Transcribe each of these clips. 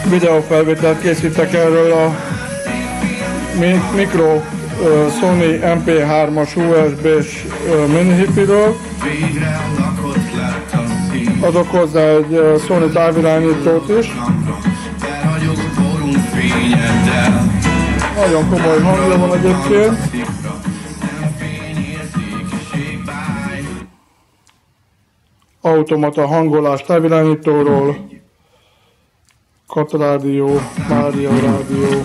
videófelvételt készítek erről a Micro Sony MP3-as USB-s mini hipiről. Adok hozzá egy Sony távirányítót is. Nagyon komoly hangja van egyébként. Automata hangolás távirányítóról. Kat rádió, Mária rádió.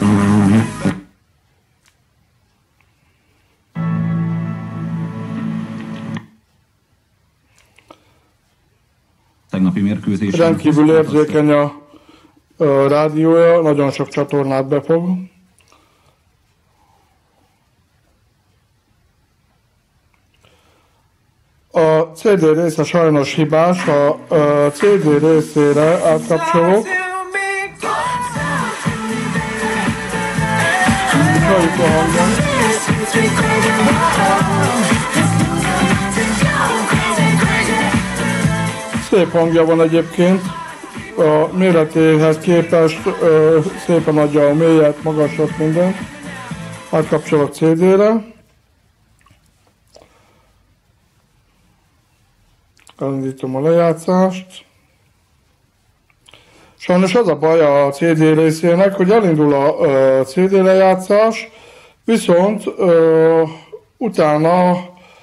Tegnapi mérkőzés. Rendkívül érzékeny a rádiója, nagyon sok csatornát befog. A CD része sajnos hibás, a CD részére átkapcsolok. Halljuk a hangon. Szép hangja van egyébként, a méretéhez képest szépen adja a mélyet, magasat, mindent. Átkapcsolok CD-re. Elindítom a lejátszást. Sajnos az a baj a CD részének, hogy elindul a CD lejátszás, viszont utána,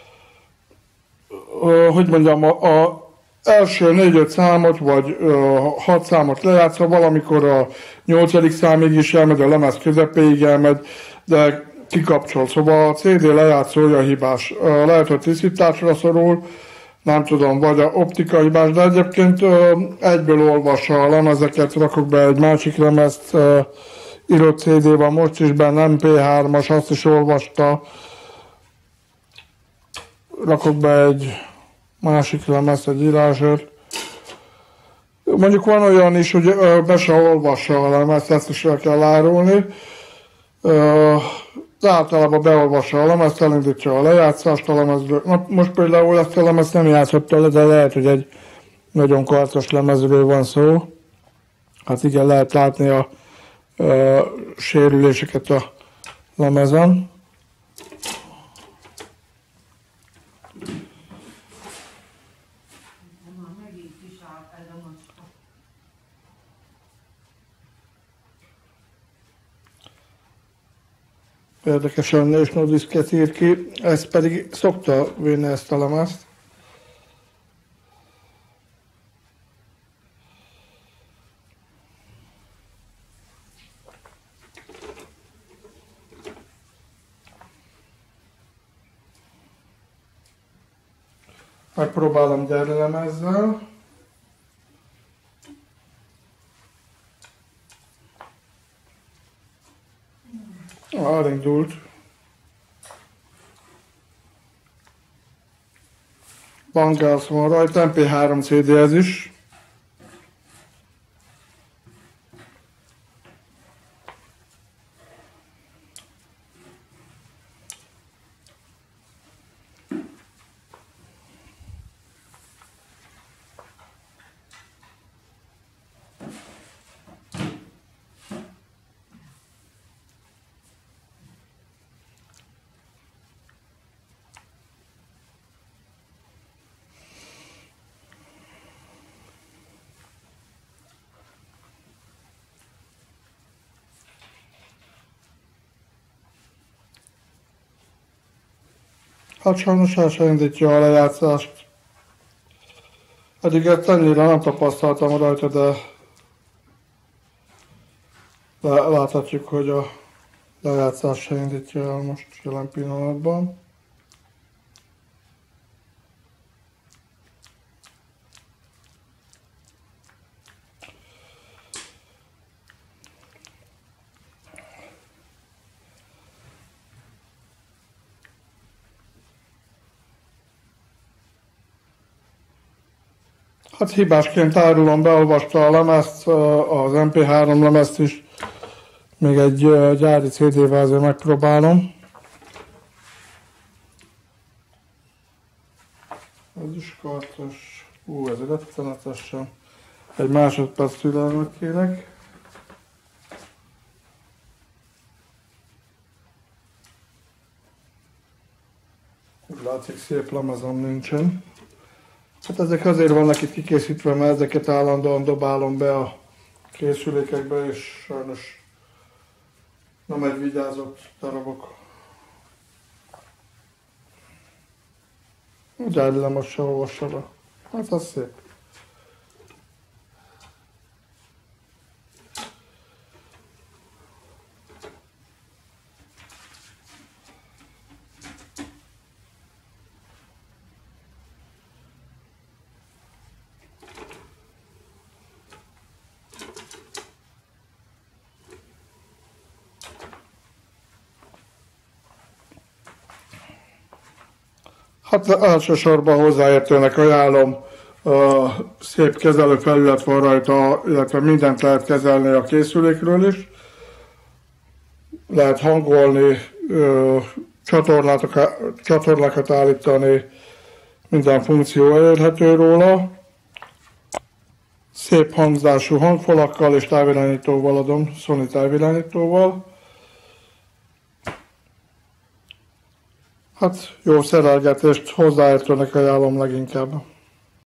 hogy mondjam, a első 4-5 számot, vagy 6 számot lejátszva, valamikor a 8. számig is elmegy, a lemez közepéig elmegy, de kikapcsol. Szóval a CD lejátszója hibás. Lehet, hogy tisztításra szorul, nem tudom, vagy a optika hibás, de egyébként egyből olvassa a lemezeket, rakok be egy másik lemezt, írott CD van most is benne, MP3-as, azt is olvasta. Rakok be egy másik lemezt, egy írásért. Mondjuk van olyan is, hogy be se olvassa a lemezt, ezt is el kell árulni. De általában beolvassa a lemezt, elindítja a lejátszást a lemezről. Na, most például ezt a lemezt nem játszotta le, de lehet, hogy egy nagyon karcos lemezről van szó. Hát igen, lehet látni a sérüléseket a lemezen. Érdekesen National Disc-et ír ki, ez pedig szokta vinni ezt a lemezt. Megpróbálom gyerlemezzel. Elindult. Bangers van rajta, MP3 CD ez is. Hát sajnos el sem indítja a lejátszást. Eddig ezt ennyire nem tapasztaltam rajta, de láthatjuk, hogy a lejátszás sem indítja el most jelen pillanatban. Hát hibásként árulom, beolvasta a lemezt, az MP3 lemezt is, még egy gyári CD-vel azért megpróbálom. Ez is kartos, ez rettenetesen. Egy másodperc türelmet kérek. látszik, szép lemezem nincsen. Hát ezek azért vannak itt kikészítve, mert ezeket állandóan dobálom be a készülékekbe, és sajnos nem egy vigyázott darabok. Ugye most se olvassa be. Hát az szép. Hát elsősorban hozzáértőnek ajánlom, szép kezelőfelület van rajta, illetve mindent lehet kezelni a készülékről is. Lehet hangolni, csatornákat állítani, minden funkció elérhető róla. Szép hangzású hangfalakkal és távirányítóval adom, Sony távirányítóval. Hát jó szerelgetést, hozzáértőnek ajánlom leginkább.